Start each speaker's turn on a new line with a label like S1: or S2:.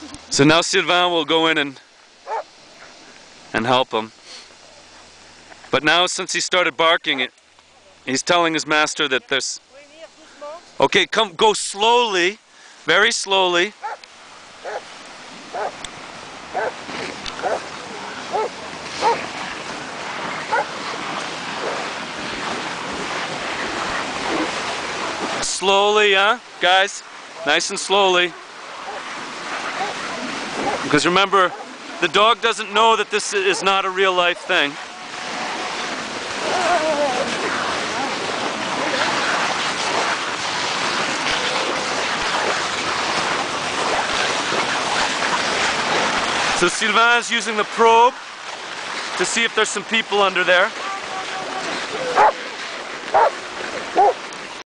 S1: So now Sylvain will go in and help him. But now since he started barking, he's telling his master that there's... Okay, come, go slowly, very slowly. Slowly, huh, guys? Nice and slowly. Because remember, the dog doesn't know that this is not a real life thing. So Sylvain is using the probe to see if there's some people under there.